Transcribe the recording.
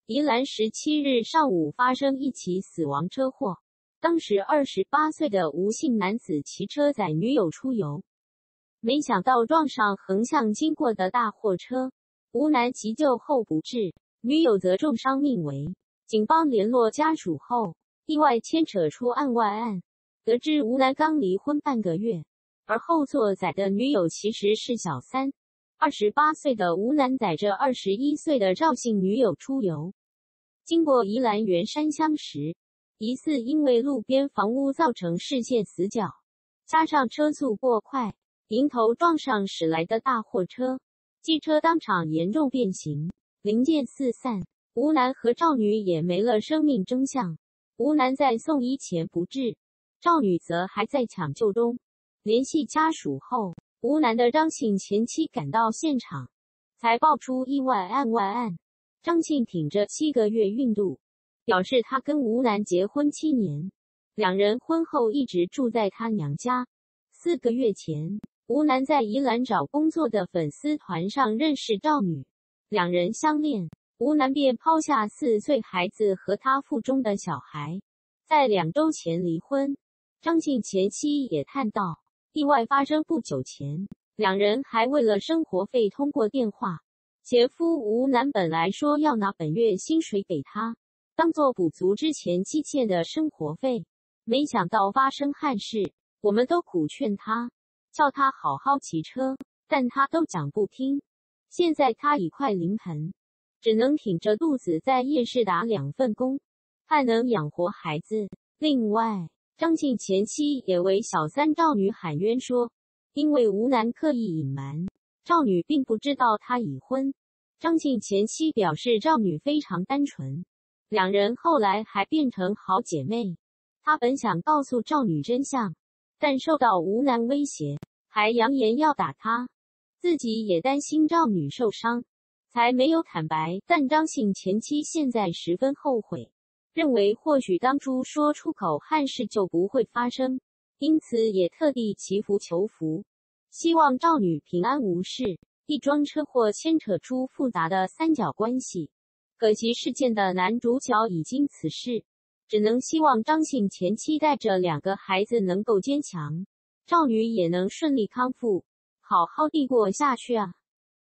宜兰17日上午发生一起死亡车祸，当时28岁的吴姓男子骑车载女友出游，没想到撞上横向经过的大货车，吴男急救后不治，女友则重伤命危。警方联络家属后，意外牵扯出案外案，得知吴男刚离婚半个月，而后座载的女友其实是小三。28岁的吴男载着21岁的赵姓女友出游，经过宜兰员山乡时，疑似因为路边房屋造成视线死角，加上车速过快，迎头撞上驶来的大货车，机车当场严重变形，零件四散，吴男和赵女也没了生命征象。吴男在送医前不治，赵女则还在抢救中。联系家属后，吴男的张姓前妻赶到现场，才爆出意外案外案。张姓挺着7个月孕肚，表示他跟吴男结婚7年，两人婚后一直住在他娘家。4个月前，吴男在宜兰找工作的粉丝团上认识赵女，两人相恋，吴男便抛下4岁孩子和他腹中的小孩，在2周前离婚。张姓前妻也叹道，意外发生不久前，两人还为了生活费通过电话。前夫吴男本来说要拿本月薪水给他，当作补足之前积欠的生活费，没想到发生憾事。我们都苦劝他，叫他好好骑车，但他都讲不听。现在他已快临盆，只能挺着肚子在夜市打2份工，盼能养活孩子。另外，张姓前妻也为小三赵女喊冤说，因为吴男刻意隐瞒，赵女并不知道他已婚。张姓前妻表示赵女非常单纯，两人后来还变成好姐妹。她本想告诉赵女真相，但受到吴男威胁，还扬言要打她，自己也担心赵女受伤，才没有坦白。但张姓前妻现在十分后悔，认为或许当初说出口憾事就不会发生，因此也特地祈福求福，希望赵女平安无事。一桩车祸牵扯出复杂的三角关系，可惜事件的男主角已经辞世，只能希望张姓前妻带着2个孩子能够坚强，赵女也能顺利康复，好好地过下去啊。